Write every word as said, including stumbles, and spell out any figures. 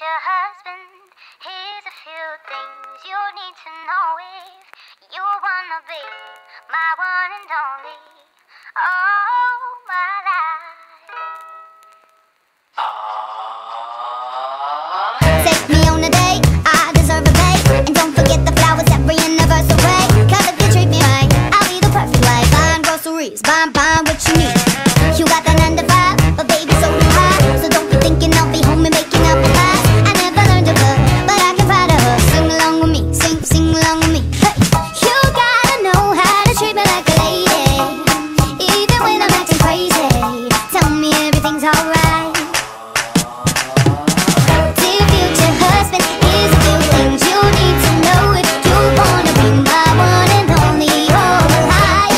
your husband. Here's a few things you need to know if you wanna be my one and only. Oh, my life.